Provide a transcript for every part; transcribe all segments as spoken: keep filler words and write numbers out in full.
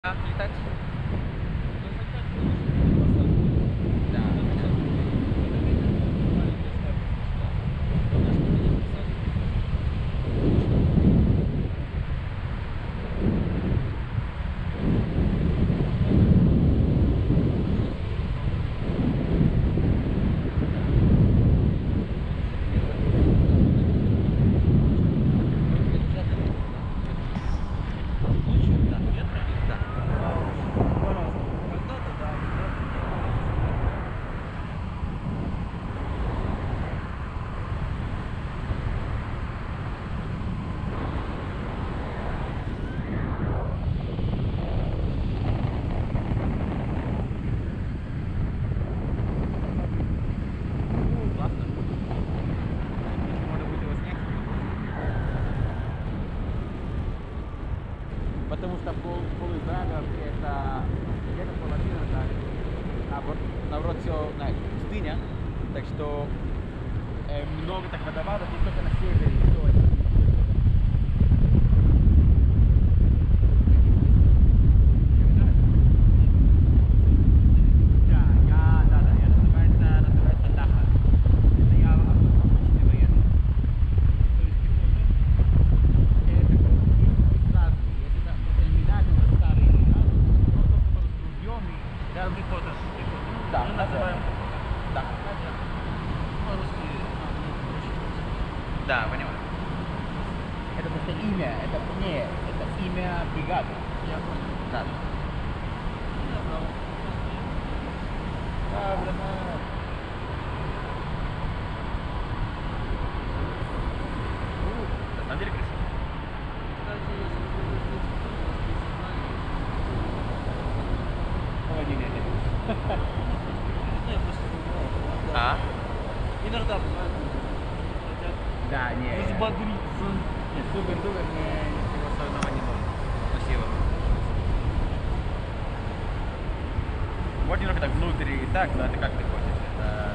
Летать? Потому что пол, пол Израиля это где-то половина, да, а вот наоборот все на пустыня, так что э, много так водопадов не только на севере, и то. Да, мы называем. Да. По-русски. Да, понимаю. Это просто имя, это не, это имя бригады. Я понял. Да. Да, блин. На самом деле красиво. Холодильник. А? Иногда бывает. Да, не. Взбодриться. Нет, супер-дупер, мне ничего особенного не нужно. Спасибо. Вот немного так внутрь и так, но это как ты хочешь. Это...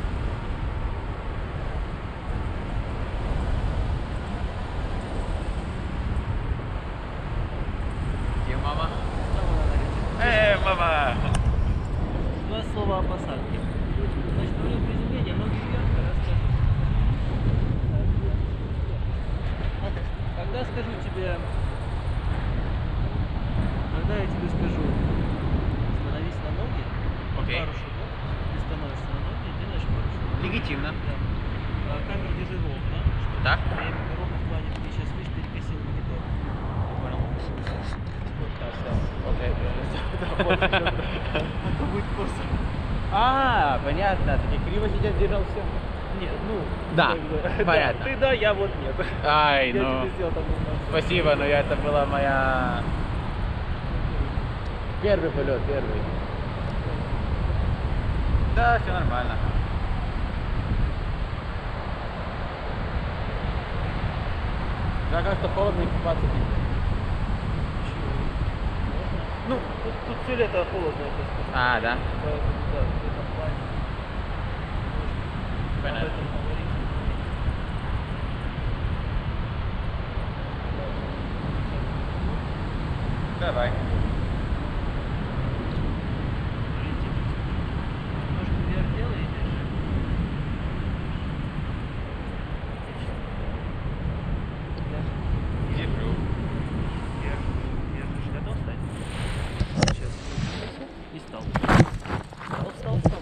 Где мама? Эй, мама! Два слова о посадке. Значит, во время приземления ноги вверх, расскажу. Когда скажу тебе, когда я тебе скажу, становись на ноги, Окей. пару шагов, ты становишься на ноги и делаешь пару шагов. Легитимно. Да. А камеру держи ровно, чтобы Так? время ровно в плане, ты сейчас видишь, перекосил монитор. Понял. Вот так, да. Окей. А то будет косо. А, понятно. Так я криво сейчас держал все. Нет, ну... Да, как бы, понятно. Да, ты да, я вот нет. Ай, Я ну... тебе сделал там немного. Спасибо, но это была моя... Первый полет, первый. Да, все нормально. Да, кажется, холодно и купаться не будет. Ну, тут, тут все лето холодно, я скажу. А, да? Поэтому, да, в этом плане. Понятно. Об этом говорить. Давай. Немножко вверх делай и держи. Держу. Держишь, держишь. Готов стать? Сейчас. И стал. Стал, стал, стал.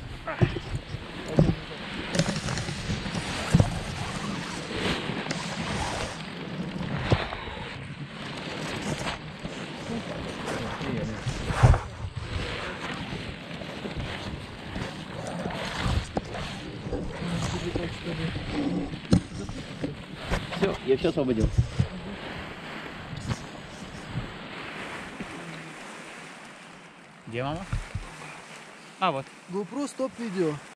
Все, я все освободил. Где мама? А, вот. GoPro стоп видео.